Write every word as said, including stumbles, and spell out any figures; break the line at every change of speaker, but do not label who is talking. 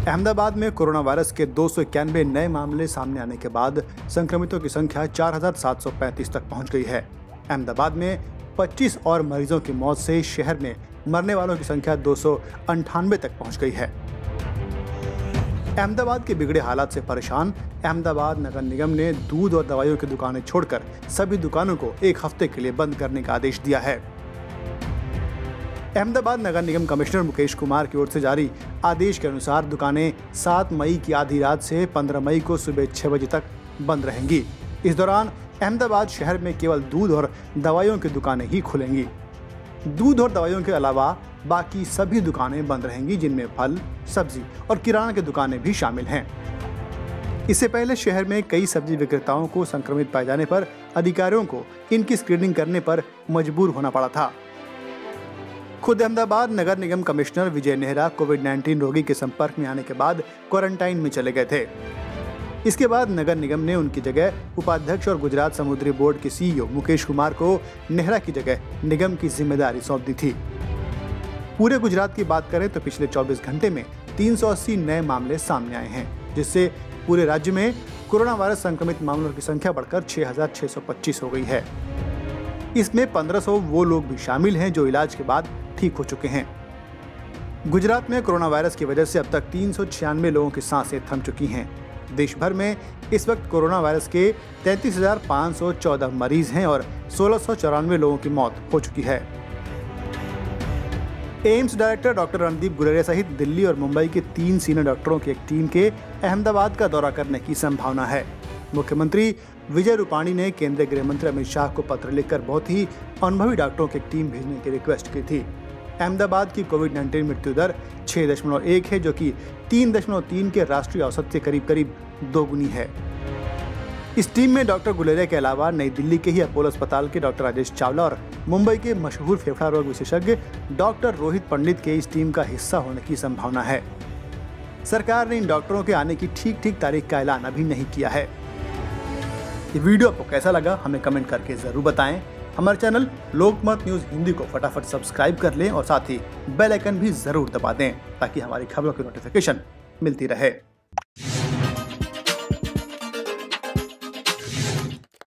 अहमदाबाद में corona virus के दो सौ इक्यानवे नए मामले सामने आने के बाद संक्रमितों की संख्या चार हजार सात सौ पैंतीस तक पहुंच गई है। अहमदाबाद में पच्चीस और मरीजों की मौत से शहर में मरने वालों की संख्या दो सौ अंठानवे तक पहुंच गई है। अहमदाबाद के बिगड़े हालात से परेशान अहमदाबाद नगर निगम ने दूध और दवाइयों की दुकानें छोड़कर सभी दुकानों को एक हफ्ते के लिए बंद करने का आदेश दिया है। अहमदाबाद नगर निगम कमिश्नर मुकेश कुमार की ओर से जारी आदेश के अनुसार दुकानें सात मई की आधी रात से पंद्रह मई को सुबह छह बजे तक बंद रहेंगी। इस दौरान अहमदाबाद शहर में केवल दूध और दवाइयों की दुकानें ही खुलेंगी। दूध और दवाइयों के अलावा बाकी सभी दुकानें बंद रहेंगी, जिनमें फल, सब्जी और किराना की दुकानें भी शामिल हैं। इससे पहले शहर में कई सब्जी विक्रेताओं को संक्रमित पाए जाने पर अधिकारियों को इनकी स्क्रीनिंग करने पर मजबूर होना पड़ा था। खुद अहमदाबाद नगर निगम कमिश्नर विजय नेहरा कोविड उन्नीस रोगी के संपर्क में आने के बाद क्वारंटाइन में चले गए थे। इसके बाद नगर निगम ने उनकी जगह उपाध्यक्ष और गुजरात समुद्री बोर्ड के सीईओ मुकेश कुमार को नेहरा की जगह निगम की जिम्मेदारी सौंप दी थी। पूरे गुजरात की बात करें तो पिछले चौबीस घंटे में तीन सौ अस्सी नए मामले सामने आए हैं, जिससे पूरे राज्य में कोरोना वायरस संक्रमित मामलों की संख्या बढ़कर छह हजार छह सौ पच्चीस हो गई है। इसमें पंद्रह सौ वो लोग भी शामिल हैं जो इलाज के बाद ठीक हो चुके हैं। गुजरात में कोरोना वायरस की वजह से अब तक तीन सौ छियानवे लोगों की सांसें थम चुकी हैं। देश भर में इस वक्त कोरोना वायरस के तैंतीस हजार पाँच सौ चौदह मरीज हैं और सोलह सौ चौरानवे लोगों की मौत हो चुकी है। AIIMS director doctor Randeep Guleria सहित दिल्ली और मुंबई के तीन सीनियर डॉक्टरों की एक टीम के अहमदाबाद का दौरा करने की संभावना है। मुख्यमंत्री विजय रूपाणी ने केंद्रीय गृह मंत्री अमित शाह को पत्र लिखकर बहुत ही अनुभवी डॉक्टरों की एक टीम भेजने की रिक्वेस्ट की थी। अहमदाबाद की कोविड उन्नीस मृत्यु दर छह दशमलव एक है, जो कि तीन दशमलव तीन के राष्ट्रीय औसत से करीब करीब दोगुनी है। इस टीम में डॉक्टर गुलेरिया के अलावा नई दिल्ली के ही अपोलो अस्पताल के डॉक्टर राजेश चावला और मुंबई के मशहूर फेफड़ा रोग विशेषज्ञ डॉक्टर रोहित पंडित के इस टीम का हिस्सा होने की संभावना है। सरकार ने इन डॉक्टरों के आने की ठीक ठीक तारीख का ऐलान अभी नहीं किया है। ये वीडियो आपको कैसा लगा हमें कमेंट करके जरूर बताएं। हमारे चैनल लोकमत न्यूज हिंदी को फटाफट सब्सक्राइब कर लें और साथ ही बेल आइकन भी जरूर दबा दें ताकि हमारी खबरों की नोटिफिकेशन मिलती रहे।